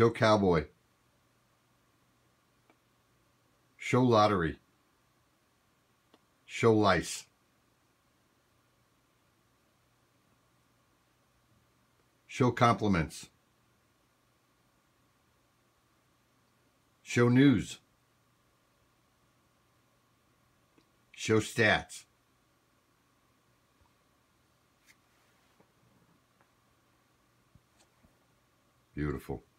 Show cowboy. Show lottery. Show lice. Show compliments. Show news. Show stats. Beautiful.